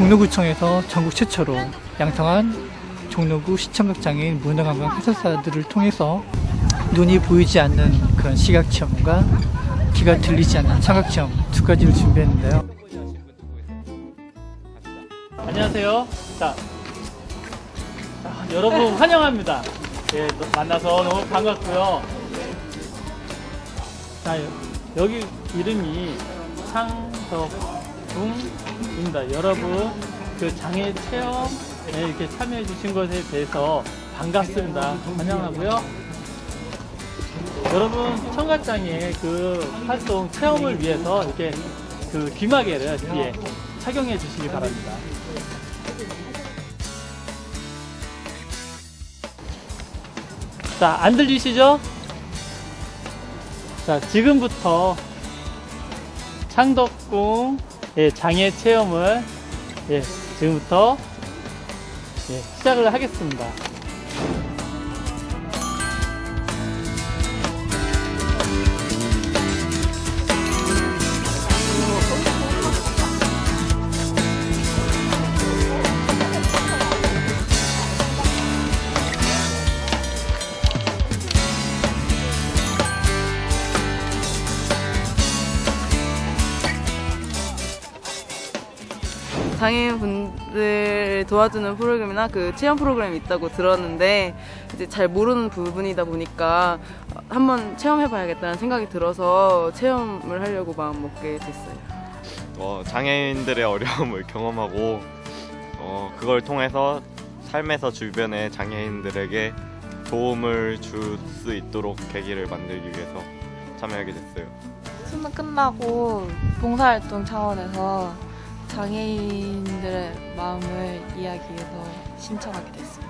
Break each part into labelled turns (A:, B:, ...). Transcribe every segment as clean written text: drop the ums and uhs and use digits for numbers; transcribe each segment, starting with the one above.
A: 종로구청에서 전국 최초로 양성한 종로구 시청각장애인 문화관광 해설사들을 통해서 눈이 보이지 않는 그런 시각체험과 귀가 들리지 않는 청각체험 두 가지를 준비했는데요. 안녕하세요. 자, 여러분 환영합니다. 예, 만나서 너무 반갑고요. 자, 여기 이름이 창덕궁입니다. 여러분 그 장애 체험에 이렇게 참여해 주신 것에 대해서 반갑습니다. 환영하고요. 여러분 청각장애 그 활동 체험을 위해서 이렇게 그 귀마개를 뒤에 착용해 주시기 바랍니다. 자, 안 들리시죠? 자, 지금부터 창덕궁 장애 체험을 지금부터 시작을 하겠습니다.
B: 장애인분들 도와주는 프로그램이나 그 체험 프로그램이 있다고 들었는데 이제 잘 모르는 부분이다 보니까 한번 체험해봐야겠다는 생각이 들어서 체험을 하려고 마음 먹게 됐어요.
C: 장애인들의 어려움을 경험하고 그걸 통해서 삶에서 주변의 장애인들에게 도움을 줄 수 있도록 계기를 만들기 위해서 참여하게 됐어요.
D: 수능 끝나고 봉사활동 차원에서 장애인들의 마음을 이야기해서 신청하게 됐습니다.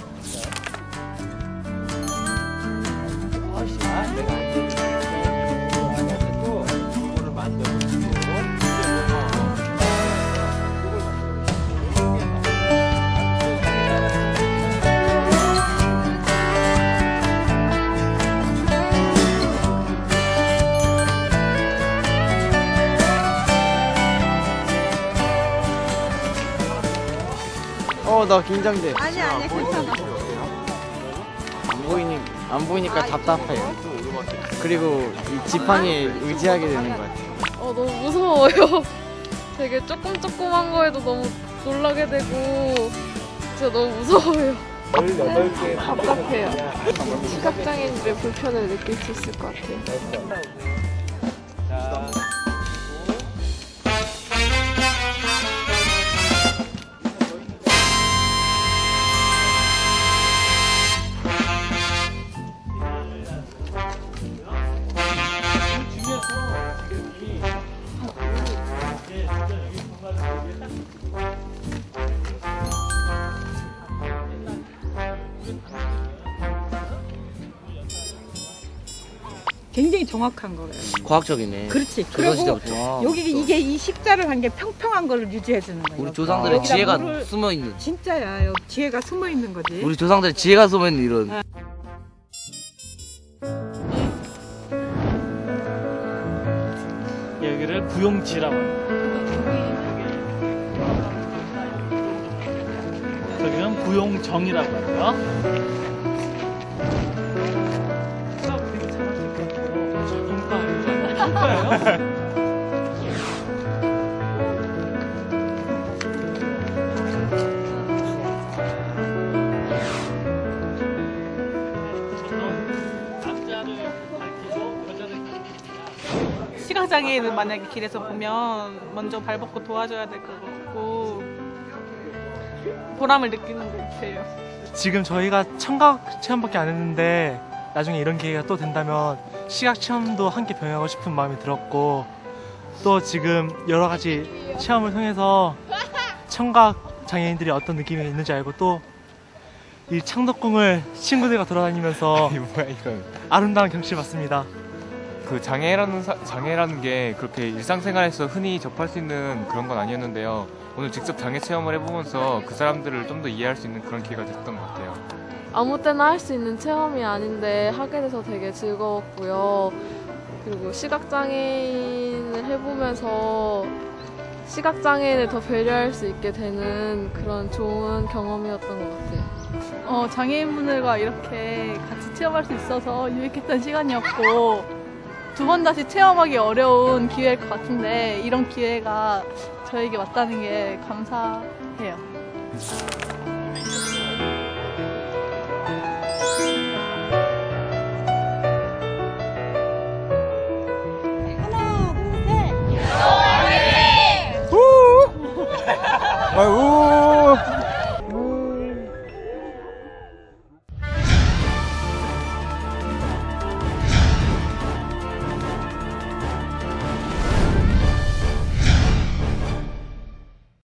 E: 나 긴장돼.
D: 아니야, 괜찮아.
E: 안 보이니까 답답해요. 그리고 이 지팡이에 의지하게 되는 것 같아요.
D: 너무 무서워요. 되게 조그만 거에도 너무 놀라게 되고 진짜 너무 무서워요. 18개 답답해요. 시각장애인들의 불편을 느낄 수 있을 것 같아요.
F: 굉장히 정확한 거예요.
E: 과학적이네.
F: 그렇지. 그리고 이게 이 십자를 한 게 평평한 걸 유지해 주는 거예요.
E: 우리 조상들의 지혜가 숨어 있는.
F: 진짜야. 여기 지혜가 숨어 있는 거지.
E: 우리 조상들의 지혜가 숨어 있는 이런.
A: 여기를 부용지라고 합니다. 여기는 부용정이라고 하고요.
F: 시각장애인은 만약에 길에서 보면 먼저 발벗고 도와줘야 될 것 같고 보람을 느끼는 것 같아요.
G: 지금 저희가 청각 체험밖에 안 했는데 나중에 이런 기회가 또 된다면 시각 체험도 함께 병행하고 싶은 마음이 들었고, 또 지금 여러 가지 체험을 통해서 청각 장애인들이 어떤 느낌이 있는지 알고, 또 이 창덕궁을 친구들과 돌아다니면서 아름다운 경치를 봤습니다.
H: 그 장애라는 게 그렇게 일상생활에서 흔히 접할 수 있는 그런 건 아니었는데요. 오늘 직접 장애 체험을 해보면서 그 사람들을 좀 더 이해할 수 있는 그런 기회가 됐던 것 같아요.
D: 아무 때나 할 수 있는 체험이 아닌데 하게 돼서 되게 즐거웠고요. 그리고 시각장애인을 해보면서 시각장애인을 더 배려할 수 있게 되는 그런 좋은 경험이었던 것 같아요.
F: 장애인분들과 이렇게 같이 체험할 수 있어서 유익했던 시간이었고 두 번 다시 체험하기 어려운 기회일 것 같은데 이런 기회가 저에게 왔다는 게 감사해요.
I: 우!